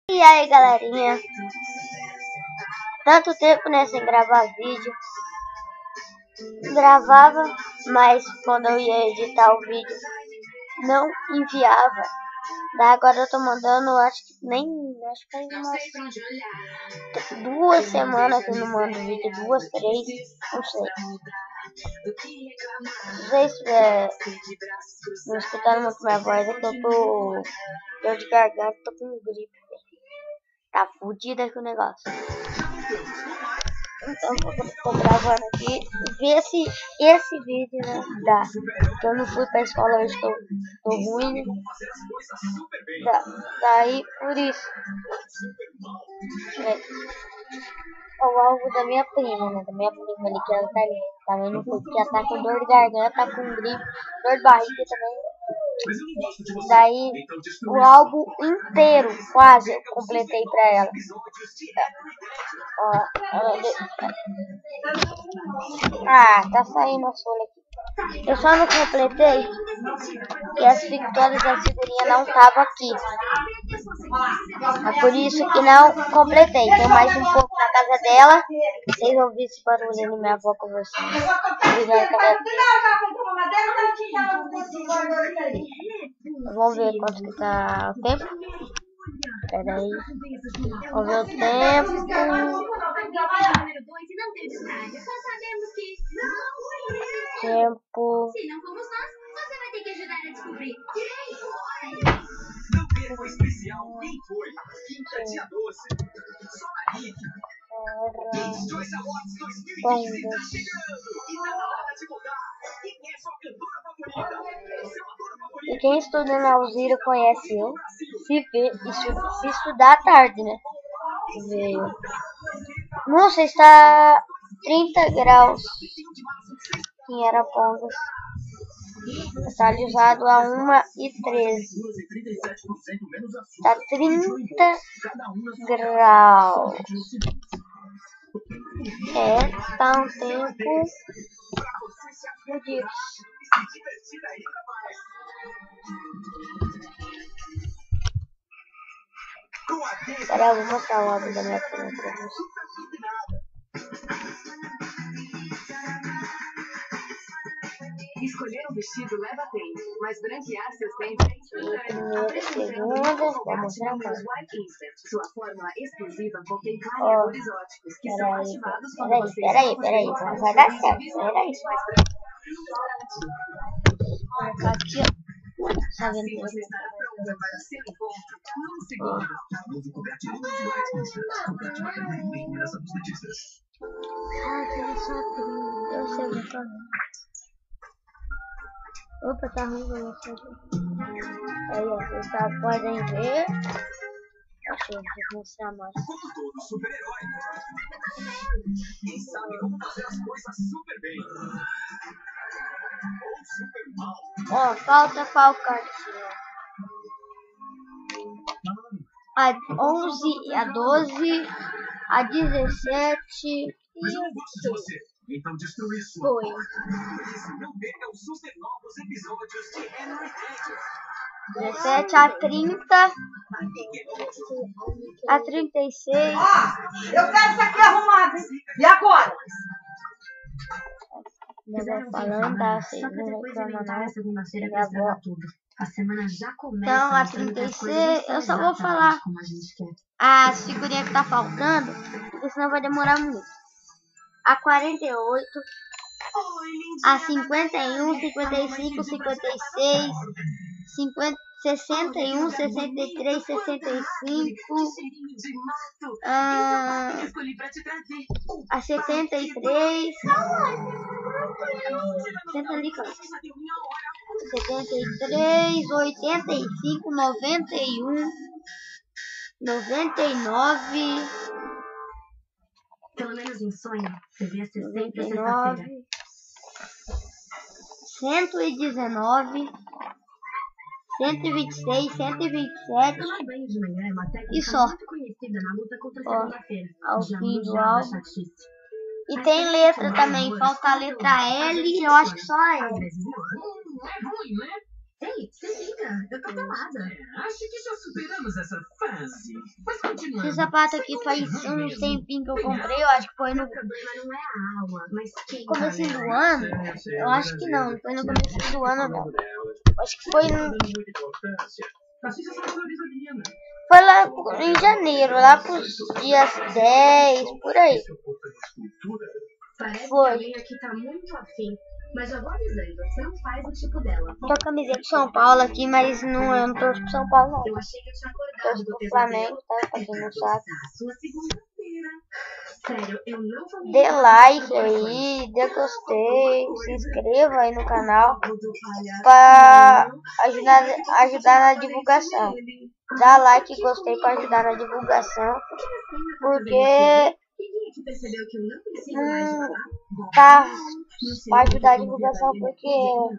E aí, galerinha, tanto tempo, né, sem gravar vídeo. Gravava, mas quando eu ia editar o vídeo não enviava. Daí agora eu tô mandando, acho que faz umas 2 semanas que eu não mando vídeo, 2, 3, não sei. Se vocês estiverem não escutando muito minha voz, é que eu tô dor de garganta, tô com gripe. Tá fodida aqui o negócio. Então tô gravando aqui. Ver se esse vídeo, né, dá. Eu não fui pra escola hoje, tô ruim, né? Daí por isso. O alvo da minha prima, né? Da minha prima ali, que ela tá ali. Também não foi porque ela tá com dor de garganta, tá com gripe, dor de barriga também. Daí o álbum inteiro, quase, eu completei pra ela. Ó, tá saindo a folha aqui. Eu só não completei e todas as figurinhas não estavam aqui. É por isso que não completei. Tem mais um pouco na casa dela. Vocês ouviram esse barulho da minha avó conversando. Vamos ver quanto que tá o tempo. Pera aí. Vamos ver o tempo. Tempo. Se não fomos nós, você vai ter que ajudar a descobrir. Não perca o especial Quem Foi? Quinta dia 12. Só na RIC. Kids Choice Awards 2020 está chegando. E tá na hora de mudar. Quem é sua cantora favorita? Seu ator favorito? E quem estuda na Alzira conhece eu. Se estudar à tarde, né? Nossa, está 30 graus em Arapongas. Está alisado a 1h13. Está 30 graus. Tá um tempo fodido. Agora eu vou mostrar o álbum da minha prima pra vocês. Escolher um vestido leva tempo, mas branquear seus dentes é Primeiro, segundo, vou mostrar mais. Sua fórmula exclusiva contém clareadores óticos que são ativados quando você Peraí, vai dar certo, peraí. Vou colocar aqui, ó. Assim você estará pronta para seu encontro num segundo. Novo coberto de luz White Coberto bacana e bem graça dos dentistas. Eu sei o que fazer. Opa, tá ruim, vou mostrar aqui. Aí, ó, vocês podem ver. Deixa eu mostrar mais. Como todo super-herói. Quem sabe como fazer as coisas super bem. Ou super mal. Ó, falta qual cartinha? A 11, a 12, a 17 Mas eu não gosto de você. Então destruir sua. Foi. Não perca os super novos episódios de Henry Danger. 17, a 30, a 36. Eu quero isso aqui arrumado. E agora? Minha avó falando, tá? Vocês não reclamam não. Segunda-feira Minha avó. A semana já começa. Então, a 36, eu só vou falar as figurinhas que tá faltando, porque senão vai demorar muito. A 48, a 51, 55, 56, 61, 63, 65, a 73, 73, 85, 91, 99, pelo menos em sonho, devia ser sempre 99, 119, 126, 127 e só. Ó, ao fim do álbum. E tem letra também, falta a letra L, eu acho que só a L. Ei, se liga, eu tô pelada. Acho que já superamos essa fase. Mas continua. Esse sapato aqui faz um tempinho que eu comprei. Eu acho que foi no O problema não é a alma, mas quem começo do ano. Eu acho que não, não foi no começo do ano não. Acho que foi foi lá em janeiro, lá pros dias 10, por aí. Parece Foi. que alguém aqui tá muito afim. Mas já vou avisando, você não faz o tipo dela. Tô com a camiseta de São Paulo aqui, mas não, eu não torço pro São Paulo não. Eu achei que eu tinha acordado Torço do pro Flamengo, tá? Pra quem não sabe. Sua segunda-feira. Sério, eu não vou me Dê like aí, dê gostei, se inscreva aí no canal pra ajudar na divulgação. Dá like e gostei pra ajudar na divulgação, porque que percebeu que eu não preciso mais falar? tá pra ajudar a divulgação, porque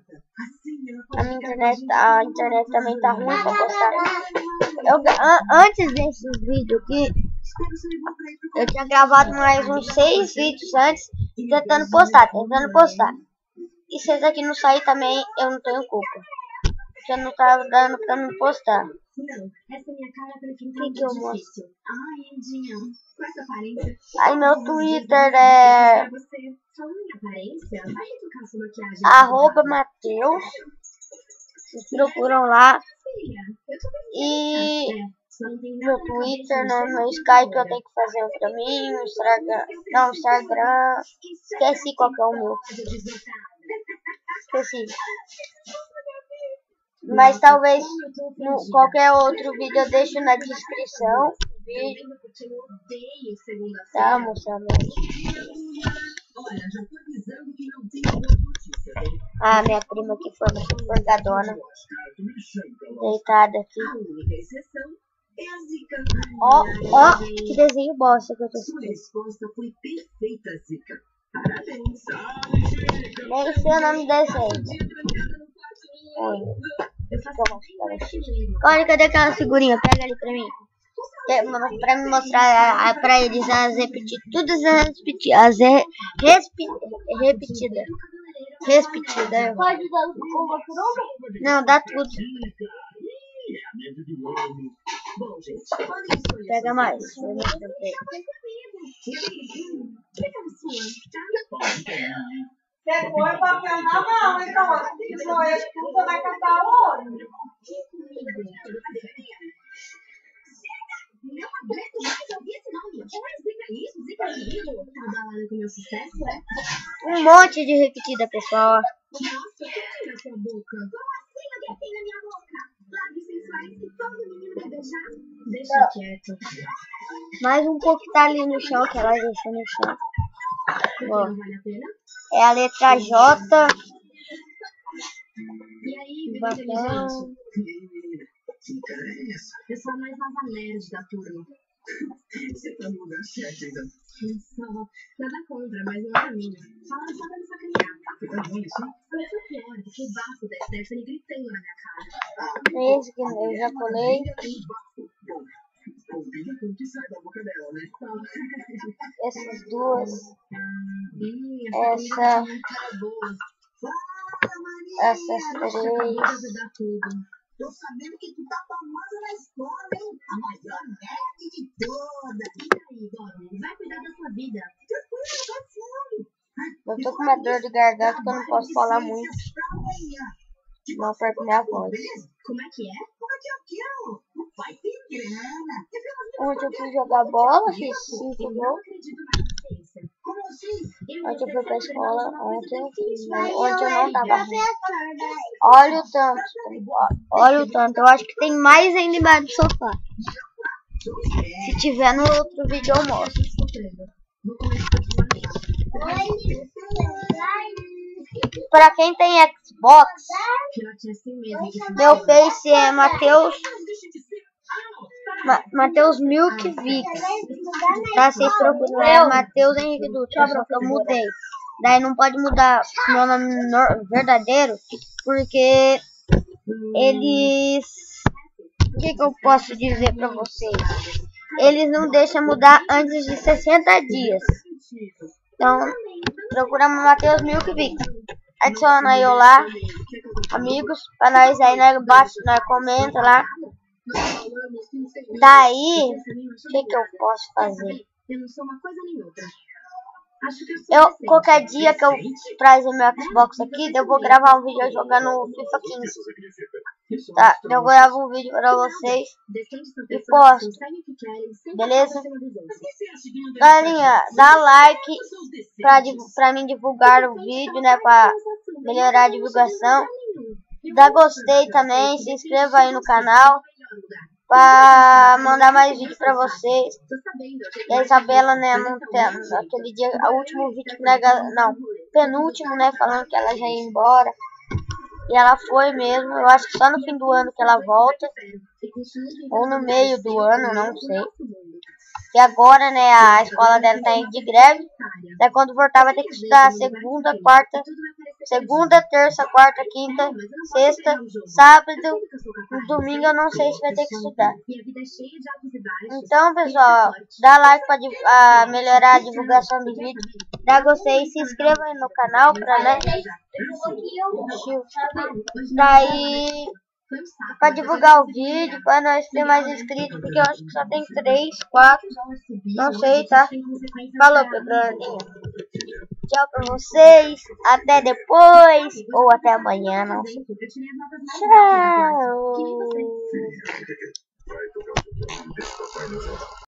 a internet também tá ruim pra postar. Antes desse vídeo aqui, eu tinha gravado mais uns 6 vídeos antes, tentando postar. E se esse aqui não sair também, eu não tenho culpa, porque não tá dando pra me postar. Não, essa minha cara pra quem tá Que eu mostro? difícil. Ai, Andinha, com essa aparência... Aí meu Twitter é Pra você, falando em aparência, vai retocar sua maquiagem. @Mateus. Vocês procuram lá. Filha, eu tô E só não tem no nada na Twitter, cabeça, no Skype eu tenho que fazer um pra mim, no Instagram. Esqueci qual que é o meu. Esqueci. Mas talvez qualquer outro vídeo eu deixo na descrição. Vídeo. Porque eu odeio segunda-feira. Tá, moçada? Olha, já tô avisando que não tem boa notícia, hein? Ah, minha prima aqui foi muito forgadona. Deitada aqui. A única exceção é a Zica. Ó, que desenho bosta que eu tô Sua fazendo. resposta foi perfeita, Zica. Parabéns. Nem sei o nome do desenho. Olha. Eu faço Olha, cadê aquela figurinha? Pega ali pra mim. Pra me mostrar pra eles todas as repetidas. Pode dar uma por uma? Não, dá tudo. Bom, gente, podem escolher. Pega mais. Pegou o papel na mão, então. Senão ele você vai cantar o olho. Não aguento mais ouvir esse nome. Zica isso, Zica aquilo. Tá abalado com o meu sucesso, é? Um monte de repetida, pessoal. Nossa, o que tem na sua boca? Como assim alguém tem na minha boca? Lábios sensuais que todo menino quer beijar? Deixa quieto. Mais um pouco que tá ali no chão, que ela deixou no chão. Porque Ó, não vale a pena? é a letra J. E aí, bebê Bacana. inteligente? Que cara é essa? Eu sou a mais nova nerd da turma. Você tá no lugar certo ainda. Nada contra, mas não é minha. Falaram só pra me sacanear. Você tá ruim assim? Foi pior, porque o bafo da Stephanie gritando na minha cara. Esse que eu já colei. Bom, combina com o que sai da boca dela, né? Essas duas. Essa Essa. comida tá muito boa. Essas três. Pode dar tudo. Tô sabendo que tu tá famosa na escola, hein? A maior nerd de todas. E aí, Dori? Vai cuidar da sua vida. Eu tô com uma dor de garganta que eu não posso falar muito. Não perco minha voz. Como é que é? Como é que eu quero? Vai ter grana. Ontem eu fui jogar bola, fiz 5 Eu não gols. acredito na ciência. Como assim? Ontem eu fui pra escola, ontem eu não tava ruim. Olha o tanto, eu acho que tem mais ainda embaixo do sofá. Se tiver no outro vídeo eu mostro. Vou começar a Pra quem tem Xbox, pior que é assim mesmo. Que meu Face é Mateus Milk Vix. Tá? Vocês procuram, é Mateus Henrique Dutra, só que eu mudei. Daí não pode mudar meu nome verdadeiro, porque eles... O que eu posso dizer pra vocês? Eles não deixam mudar antes de 60 dias. Então, procura Mateus Milk Vix. Adiciona eu lá amigos, pra nós aí, né, embaixo, nós comenta lá. Daí, o que eu posso fazer? Qualquer dia que eu trazer meu Xbox aqui, eu vou gravar um vídeo jogando FIFA 15. Tá? Eu gravo um vídeo pra vocês e posto. Beleza? Galerinha, dá like pra mim divulgar o vídeo, né? Pra melhorar a divulgação. Dá gostei também, se inscreva aí no canal pra mandar mais vídeo pra vocês. E a Isabela, né, aquele dia, o último vídeo, né, não, penúltimo, né, falando que ela já ia embora. E ela foi mesmo, eu acho que só no fim do ano que ela volta. Ou no meio do ano, não sei. E agora, né, a escola dela tá de greve. Daí quando voltar vai ter que estudar segunda, terça, quarta, quinta, sexta, sábado, no domingo eu não sei se vai ter que estudar. Então, pessoal, dá like pra melhorar a divulgação do vídeo. Dá gostei, se inscreva aí no canal pra, né, daí pra divulgar o vídeo, pra nós ter mais inscritos, porque eu acho que só tem 3, 4, não sei, tá? Falou, galerinha. Tchau pra vocês, até depois, ou até amanhã, não sei. Tchau.